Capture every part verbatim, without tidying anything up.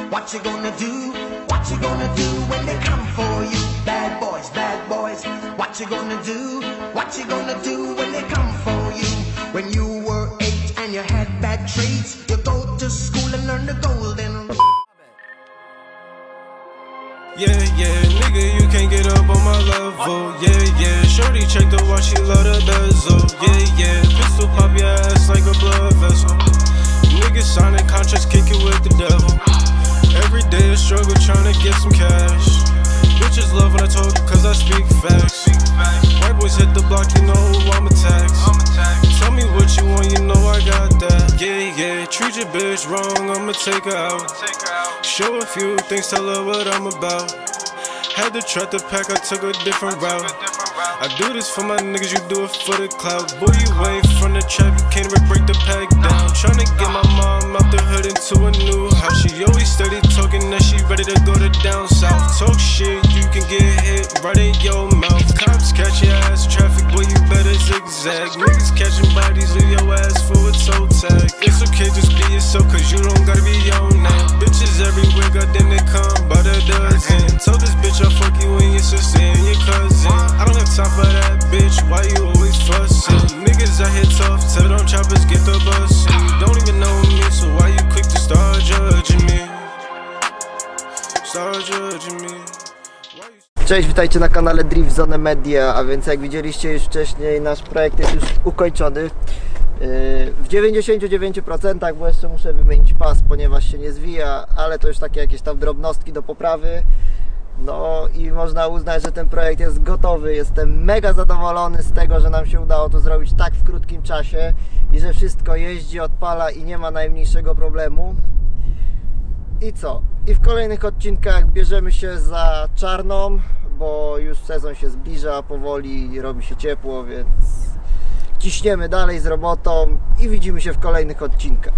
What you gonna do? What you gonna do when they come for you? Bad boys, bad boys. What you gonna do? What you gonna do when they come for you? When you were eight and you had bad traits, you go to school and learn the golden rule. Yeah, yeah, nigga, you can't get up on my level. Yeah, yeah, shorty check the watch, she love the bezel. Yeah, yeah, pistol pop your ass like a blood vessel. Niggas signing contracts, kick it with the devil. Every day a struggle trying to get some cash. Bitches love when I talk cause I speak facts. White boys hit the block, you know I'm a tax. Tell me what you want, you know I got that. Yeah, yeah, treat your bitch wrong, I'ma take her out. Show a few things, tell her what I'm about. Had to try to pack, I took a different route. I do this for my niggas, you do it for the clout. Boy, you away from the trap, you can't even break the pack down. Tryna get my mom out the hood into a new house. She always steady talking that she ready to go to down south. Talk shit, you can get hit right in your mouth. Cops catch your ass, traffic, boy, you better zigzag. Niggas catching bodies, leave your ass for a toe tag. It's okay, just be yourself, cause you don't gotta be on that. Bitches everywhere, goddamn they come by the dozen. Told this bitch I'll fuck you and your sister and your cousin. I don't have time for that, bitch, why you always fussing? Niggas out here tough, tell them choppers get the bus. You don't even know me, so why you quick to start judging me? Start judging me. Cześć, witajcie na kanale Drift Zone Media, a więc jak widzieliście już wcześniej, nasz projekt jest już ukończony w dziewięćdziesięciu dziewięciu procentach, bo jeszcze muszę wymienić pas, ponieważ się nie zwija, ale to już takie jakieś tam drobnostki do poprawy. No i można uznać, że ten projekt jest gotowy. Jestem mega zadowolony z tego, że nam się udało to zrobić tak w krótkim czasie i że wszystko jeździ, odpala i nie ma najmniejszego problemu. I co? I w kolejnych odcinkach bierzemy się za czarną, bo już sezon się zbliża powoli, robi się ciepło, więc ciśniemy dalej z robotą i widzimy się w kolejnych odcinkach.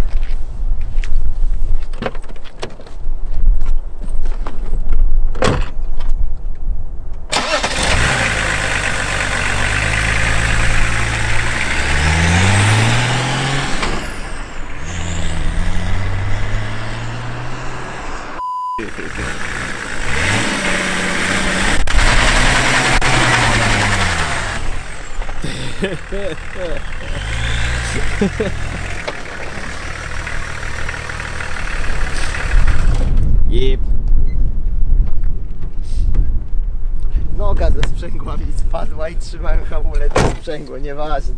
Yep. Noga ze sprzęgłami spadła i trzymałem hamulec ze sprzęgło, nieważne.